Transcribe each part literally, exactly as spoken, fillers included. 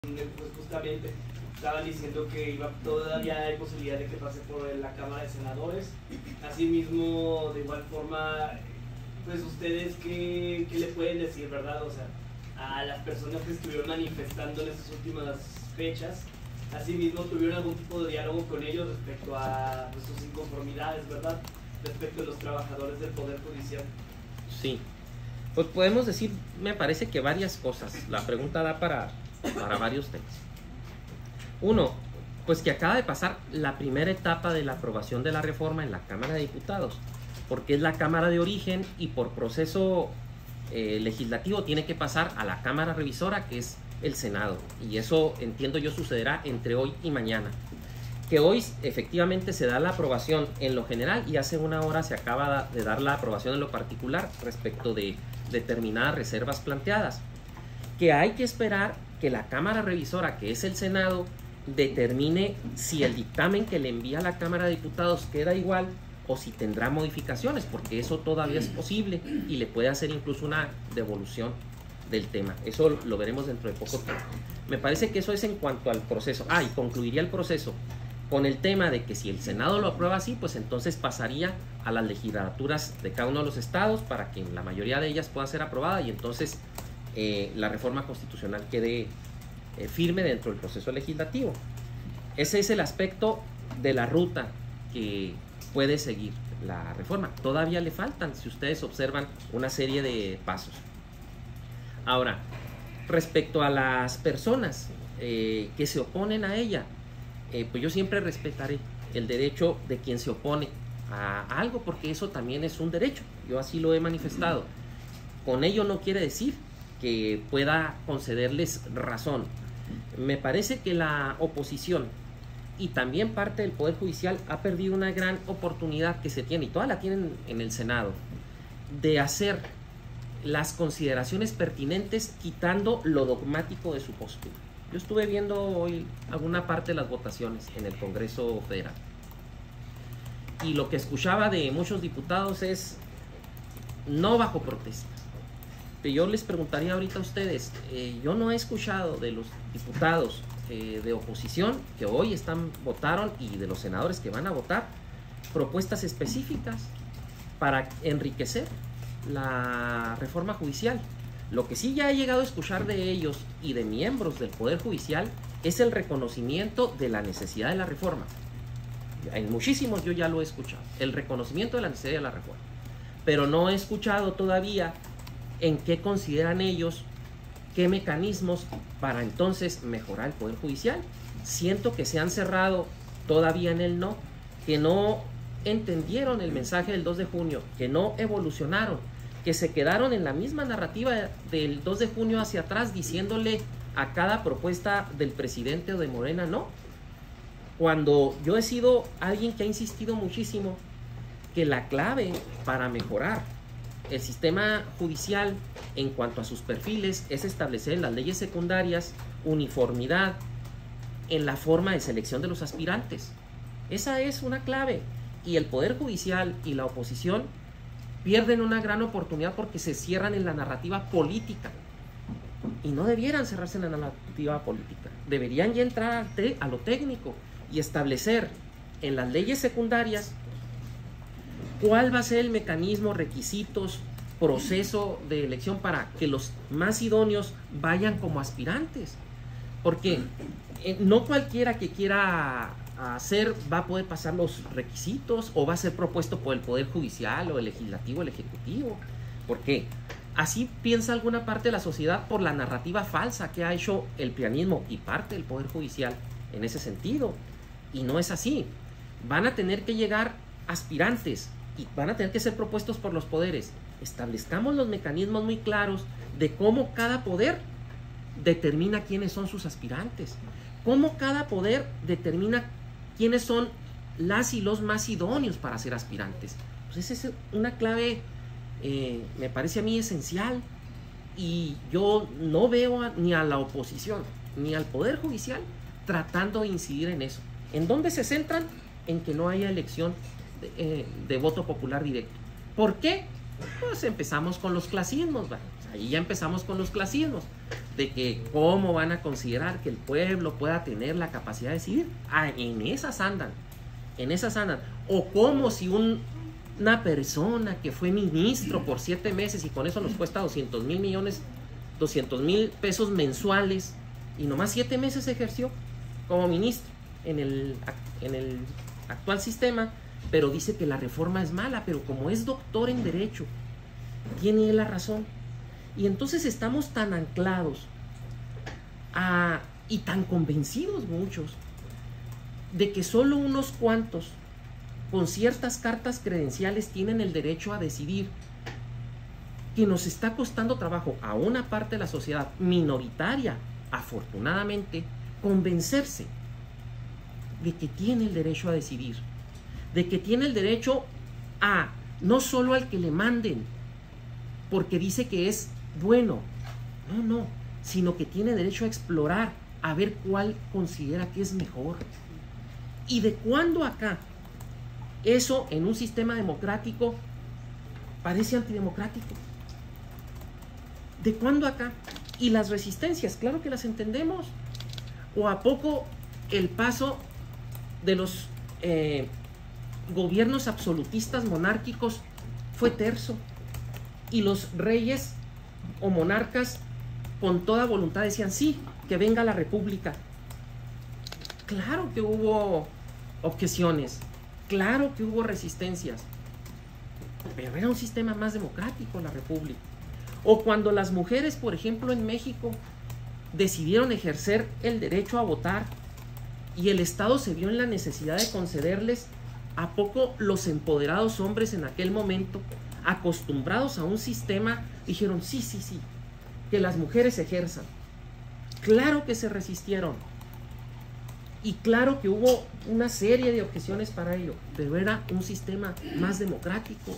pues justamente estaban diciendo que iba, todavía hay posibilidad de que pase por la Cámara de Senadores. Asimismo, de igual forma, pues ustedes qué, qué le pueden decir, ¿verdad? O sea, a las personas que estuvieron manifestando en estas últimas fechas, asimismo tuvieron algún tipo de diálogo con ellos respecto a pues, sus inconformidades, ¿verdad? Respecto a los trabajadores del Poder Judicial. Sí, pues podemos decir, me parece que varias cosas. La pregunta da para, para varios temas. Uno, pues que acaba de pasar la primera etapa de la aprobación de la reforma en la Cámara de Diputados, porque es la Cámara de origen y por proceso eh, legislativo tiene que pasar a la Cámara Revisora, que es el Senado, y eso entiendo yo sucederá entre hoy y mañana. Que hoy efectivamente se da la aprobación en lo general y hace una hora se acaba de dar la aprobación en lo particular respecto de determinadas reservas planteadas. Que hay que esperar que la Cámara Revisora, que es el Senado, determine si el dictamen que le envía a la Cámara de Diputados queda igual o si tendrá modificaciones, porque eso todavía es posible y le puede hacer incluso una devolución del tema. Eso lo veremos dentro de poco tiempo. Me parece que eso es en cuanto al proceso. Ah, y concluiría el proceso con el tema de que si el Senado lo aprueba así, pues entonces pasaría a las legislaturas de cada uno de los estados para que la mayoría de ellas pueda ser aprobada y entonces eh, la reforma constitucional quede eh, firme dentro del proceso legislativo. Ese es el aspecto de la ruta que puede seguir la reforma. Todavía le faltan, si ustedes observan, una serie de pasos. Ahora, respecto a las personas eh, que se oponen a ella, eh, pues yo siempre respetaré el derecho de quien se opone a algo, porque eso también es un derecho. Yo así lo he manifestado. Con ello no quiere decir que pueda concederles razón. Me parece que la oposición y también parte del Poder Judicial ha perdido una gran oportunidad que se tiene, y todas la tienen en el Senado, de hacer las consideraciones pertinentes quitando lo dogmático de su postura. Yo estuve viendo hoy alguna parte de las votaciones en el Congreso Federal y lo que escuchaba de muchos diputados es no bajo protesta. Pero yo les preguntaría ahorita a ustedes, eh, yo no he escuchado de los diputados eh, de oposición que hoy están votaron y de los senadores que van a votar propuestas específicas para enriquecer la reforma judicial. Lo que sí ya he llegado a escuchar de ellos y de miembros del Poder Judicial es el reconocimiento de la necesidad de la reforma. En muchísimos yo ya lo he escuchado, el reconocimiento de la necesidad de la reforma, pero no he escuchado todavía en qué consideran ellos, qué mecanismos para entonces mejorar el Poder Judicial. Siento que se han cerrado todavía en el no, que no entendieron el mensaje del dos de junio, que no evolucionaron, que se quedaron en la misma narrativa del dos de junio hacia atrás, diciéndole a cada propuesta del presidente o de Morena no. Cuando yo he sido alguien que ha insistido muchísimo que la clave para mejorar el sistema judicial en cuanto a sus perfiles es establecer en las leyes secundarias uniformidad en la forma de selección de los aspirantes. Esa es una clave. Y el Poder Judicial y la oposición pierden una gran oportunidad porque se cierran en la narrativa política. Y no debieran cerrarse en la narrativa política. Deberían ya entrar a lo técnico y establecer en las leyes secundarias cuál va a ser el mecanismo, requisitos, proceso de elección para que los más idóneos vayan como aspirantes. Porque eh, no cualquiera que quiera hacer va a poder pasar los requisitos o va a ser propuesto por el Poder Judicial o el Legislativo, el Ejecutivo. Porque así piensa alguna parte de la sociedad por la narrativa falsa que ha hecho el prianismo y parte del Poder Judicial en ese sentido. Y no es así. Van a tener que llegar aspirantes y van a tener que ser propuestos por los poderes. Establezcamos los mecanismos muy claros de cómo cada poder determina quiénes son sus aspirantes, cómo cada poder determina quiénes son las y los más idóneos para ser aspirantes. Pues esa es una clave, eh, me parece a mí esencial, y yo no veo a, ni a la oposición ni al Poder Judicial tratando de incidir en eso. ¿En dónde se centran? En que no haya elección de, eh, de voto popular directo. ¿Por qué? Pues empezamos con los clasismos, ¿va? Ahí ya empezamos con los clasismos, de que cómo van a considerar que el pueblo pueda tener la capacidad de decidir. Ah, en esas andan, en esas andan. O como si un, una persona que fue ministro por siete meses y con eso nos cuesta doscientos mil millones, doscientos mil pesos mensuales, y nomás siete meses ejerció como ministro en el, en el actual sistema, pero dice que la reforma es mala, pero como es doctor en Derecho, tiene él la razón. Y entonces estamos tan anclados a, y tan convencidos muchos de que solo unos cuantos con ciertas cartas credenciales tienen el derecho a decidir, que nos está costando trabajo a una parte de la sociedad minoritaria, afortunadamente, convencerse de que tiene el derecho a decidir, de que tiene el derecho a, no solo al que le manden, porque dice que es bueno, no, no, sino que tiene derecho a explorar, a ver cuál considera que es mejor. ¿Y de cuándo acá eso en un sistema democrático parece antidemocrático? ¿De cuándo acá? Y las resistencias, claro que las entendemos. ¿O a poco el paso de los eh, gobiernos absolutistas monárquicos fue terso? Y los reyes o monarcas con toda voluntad decían, sí, que venga la república. Claro que hubo objeciones, claro que hubo resistencias, pero era un sistema más democrático la república. O cuando las mujeres, por ejemplo, en México decidieron ejercer el derecho a votar y el Estado se vio en la necesidad de concederles, ¿a poco los empoderados hombres en aquel momento, acostumbrados a un sistema, dijeron, sí, sí, sí, que las mujeres ejerzan? Claro que se resistieron. Y claro que hubo una serie de objeciones para ello, pero era un sistema más democrático.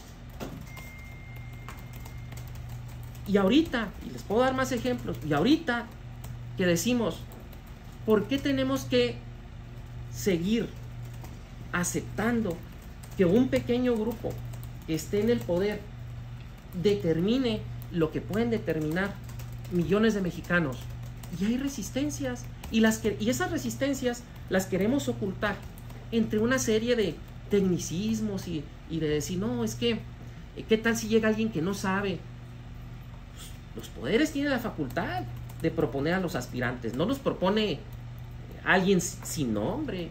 Y ahorita, y les puedo dar más ejemplos, y ahorita que decimos, ¿por qué tenemos que seguir aceptando que un pequeño grupo que esté en el poder determine lo que pueden determinar millones de mexicanos? Y hay resistencias, y, las que, y esas resistencias las queremos ocultar entre una serie de tecnicismos y, y de decir, no, es que, ¿qué tal si llega alguien que no sabe? Pues, los poderes tienen la facultad de proponer a los aspirantes, no los propone alguien sin nombre.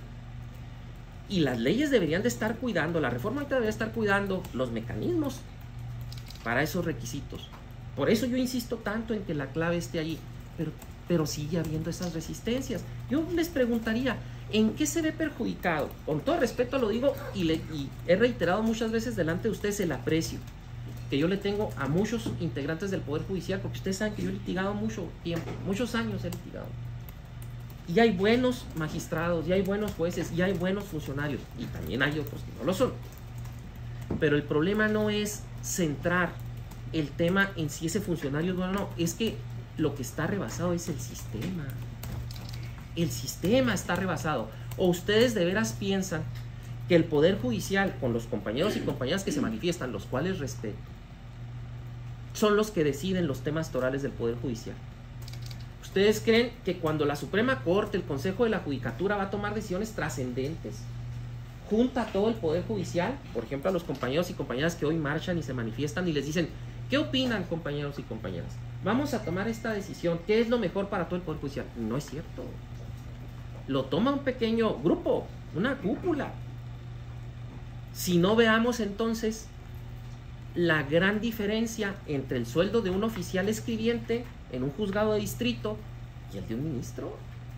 Y las leyes deberían de estar cuidando, la reforma debería estar cuidando los mecanismos para esos requisitos. Por eso yo insisto tanto en que la clave esté allí, pero, pero sigue habiendo esas resistencias. Yo les preguntaría, ¿en qué se ve perjudicado? Con todo respeto lo digo y, le, y he reiterado muchas veces delante de ustedes el aprecio que yo le tengo a muchos integrantes del Poder Judicial, porque ustedes saben que yo he litigado mucho tiempo, muchos años he litigado. Y hay buenos magistrados, y hay buenos jueces, y hay buenos funcionarios, y también hay otros que no lo son. Pero el problema no es centrar el tema en si ese funcionario es bueno o no, es que lo que está rebasado es el sistema. El sistema está rebasado. O ustedes de veras piensan que el Poder Judicial, con los compañeros y compañeras que se manifiestan, los cuales respeto, son los que deciden los temas torales del Poder Judicial. ¿Ustedes creen que cuando la Suprema Corte, el Consejo de la Judicatura va a tomar decisiones trascendentes, junta a todo el Poder Judicial, por ejemplo a los compañeros y compañeras que hoy marchan y se manifiestan y les dicen, ¿qué opinan, compañeros y compañeras? Vamos a tomar esta decisión, ¿qué es lo mejor para todo el Poder Judicial? No es cierto. Lo toma un pequeño grupo, una cúpula. Si no, veamos entonces la gran diferencia entre el sueldo de un oficial escribiente en un juzgado de distrito y el de un ministro.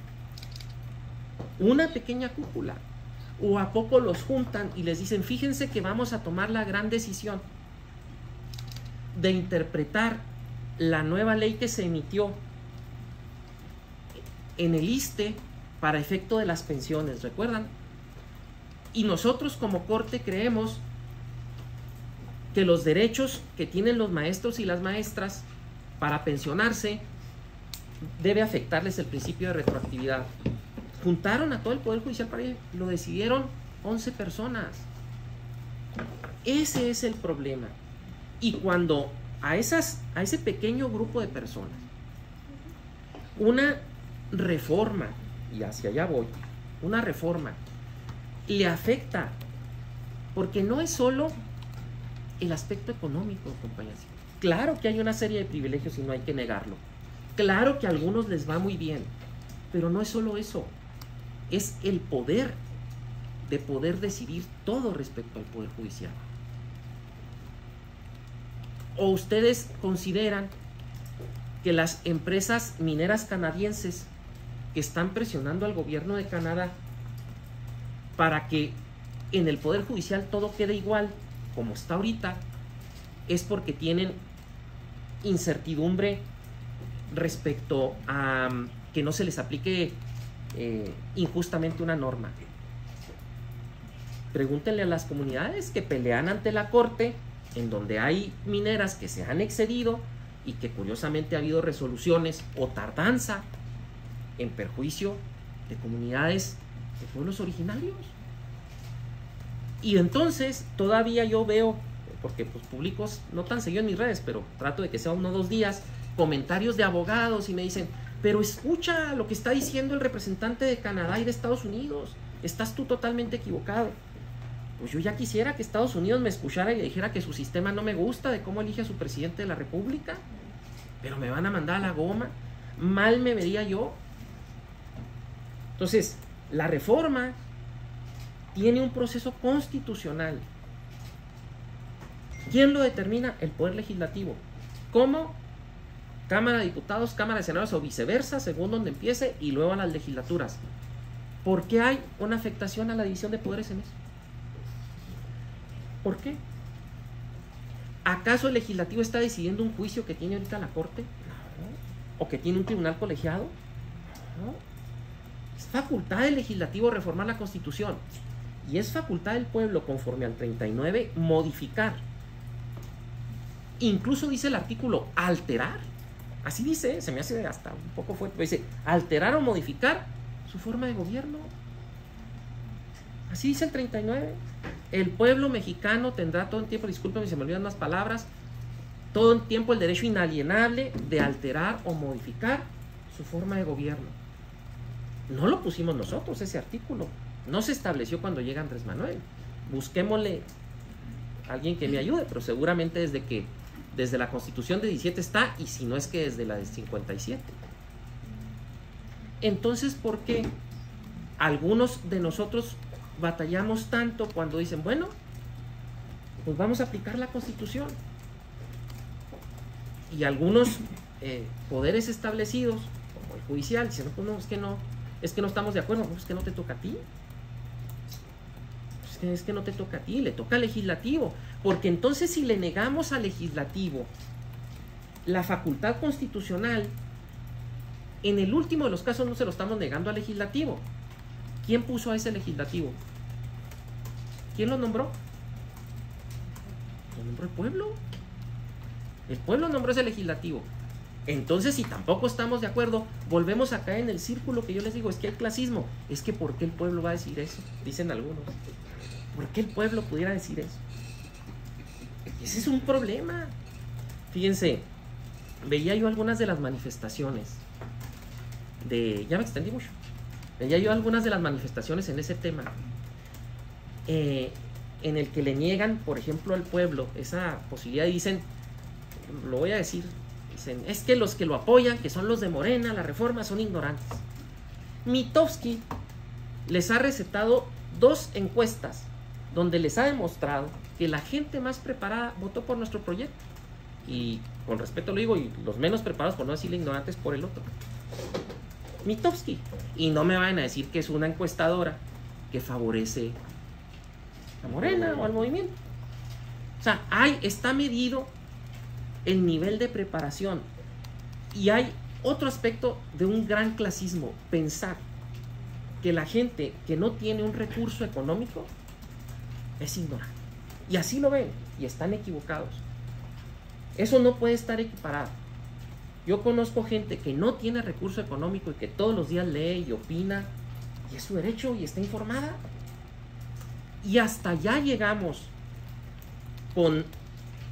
Una pequeña cúpula. ¿O a poco los juntan y les dicen, fíjense que vamos a tomar la gran decisión de interpretar la nueva ley que se emitió en el I S S S T E para efecto de las pensiones? ¿Recuerdan? Y nosotros como Corte creemos que los derechos que tienen los maestros y las maestras para pensionarse debe afectarles el principio de retroactividad. Juntaron a todo el Poder Judicial para ello, lo decidieron once personas. Ese es el problema. Y cuando a, esas, a ese pequeño grupo de personas una reforma, y hacia allá voy, una reforma le afecta, porque no es solo el aspecto económico, compañeros. Claro que hay una serie de privilegios y no hay que negarlo. Claro que a algunos les va muy bien, pero no es solo eso, es el poder de poder decidir todo respecto al Poder Judicial. ¿O ustedes consideran que las empresas mineras canadienses que están presionando al gobierno de Canadá para que en el Poder Judicial todo quede igual como está ahorita, es porque tienen incertidumbre respecto a um, que no se les aplique eh, injustamente una norma? Pregúntenle a las comunidades que pelean ante la corte, en donde hay mineras que se han excedido y que curiosamente ha habido resoluciones o tardanza en perjuicio de comunidades de pueblos originarios. Y entonces todavía yo veo, porque pues publico no tan seguido en mis redes, pero trato de que sea uno o dos días, comentarios de abogados y me dicen, pero escucha lo que está diciendo el representante de Canadá y de Estados Unidos, estás tú totalmente equivocado. Pues yo ya quisiera que Estados Unidos me escuchara y le dijera que su sistema no me gusta, de cómo elige a su presidente de la república, pero me van a mandar a la goma, mal me vería yo. Entonces, la reforma tiene un proceso constitucional. ¿Quién lo determina? El Poder Legislativo. ¿Cómo? Cámara de Diputados, Cámara de Senadores o viceversa, según donde empiece, y luego a las legislaturas. ¿Por qué hay una afectación a la división de poderes en eso? ¿Por qué? ¿Acaso el legislativo está decidiendo un juicio que tiene ahorita la Corte? No. ¿O que tiene un tribunal colegiado? No. Es facultad del legislativo reformar la Constitución. Y es facultad del pueblo, conforme al treinta y nueve, modificar. Incluso dice el artículo, alterar. Así dice, se me hace hasta un poco fuerte. Dice, alterar o modificar su forma de gobierno. Así dice el treinta y nueve. El pueblo mexicano tendrá todo el tiempo, discúlpenme si se me olvidan más palabras, todo el tiempo el derecho inalienable de alterar o modificar su forma de gobierno. No lo pusimos nosotros, ese artículo. No se estableció cuando llega Andrés Manuel. Busquémosle a alguien que me ayude, pero seguramente desde que desde la Constitución de diecisiete está, y si no es que desde la de cincuenta y siete. Entonces, ¿por qué algunos de nosotros batallamos tanto cuando dicen, bueno, pues vamos a aplicar la Constitución? Y algunos eh, poderes establecidos, como el judicial, dicen, no, pues no, es que no, es que no estamos de acuerdo, no, es que no te toca a ti. Es que, es que no te toca a ti, le toca al legislativo. Porque entonces si le negamos al legislativo la facultad constitucional, en el último de los casos no se lo estamos negando al legislativo. ¿Quién puso a ese legislativo? ¿Quién lo nombró? Lo nombró el pueblo. El pueblo nombró ese legislativo. Entonces, si tampoco estamos de acuerdo, volvemos a caer en el círculo que yo les digo, es que hay clasismo. Es que ¿por qué el pueblo va a decir eso? Dicen algunos. ¿Por qué el pueblo pudiera decir eso? Ese es un problema. Fíjense, veía yo algunas de las manifestaciones de... Ya me extendí mucho. Veía yo algunas de las manifestaciones en ese tema, eh, en el que le niegan, por ejemplo, al pueblo esa posibilidad y dicen, lo voy a decir, dicen, es que los que lo apoyan, que son los de Morena, la reforma, son ignorantes. Mitofsky les ha recetado dos encuestas donde les ha demostrado que la gente más preparada votó por nuestro proyecto. Y con respeto lo digo, y los menos preparados, por no decirle ignorantes, por el otro. Mitofsky. Y no me vayan a decir que es una encuestadora que favorece a Morena o al movimiento. O sea, hay, está medido el nivel de preparación. Y hay otro aspecto de un gran clasismo, pensar que la gente que no tiene un recurso económico es ignorante. Y así lo ven, y están equivocados. Eso no puede estar equiparado. Yo conozco gente que no tiene recurso económico y que todos los días lee y opina, y es su derecho y está informada. Y hasta allá llegamos con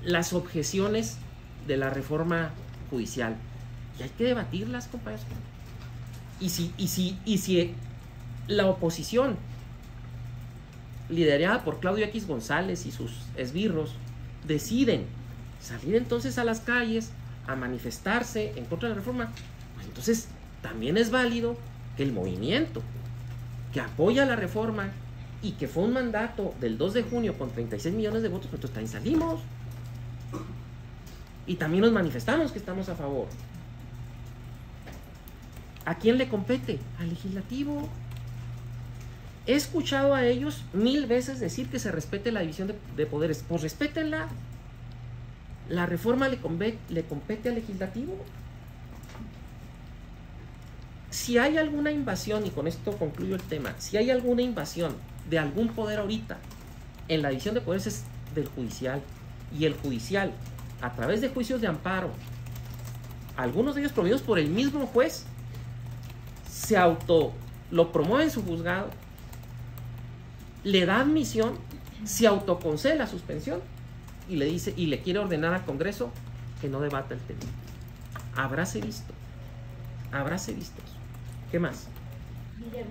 las objeciones de la reforma judicial. Y hay que debatirlas, compañeros. Y si, y si, y si la oposición, liderada por Claudio X González y sus esbirros, deciden salir entonces a las calles a manifestarse en contra de la reforma, pues entonces también es válido que el movimiento que apoya la reforma y que fue un mandato del dos de junio con treinta y seis millones de votos, pues entonces también salimos y también nos manifestamos que estamos a favor. ¿A quién le compete? Al legislativo. He escuchado a ellos mil veces decir que se respete la división de, de poderes. Pues respétenla. La reforma le, conve, le compete al legislativo. Si hay alguna invasión, y con esto concluyo el tema, si hay alguna invasión de algún poder ahorita en la división de poderes es del judicial. Y el judicial, a través de juicios de amparo, algunos de ellos promovidos por el mismo juez, se auto, lo promueve en su juzgado, le da admisión, se autoconcede la suspensión y le dice y le quiere ordenar al Congreso que no debata el tema. Habráse visto, habráse visto. ¿Qué más?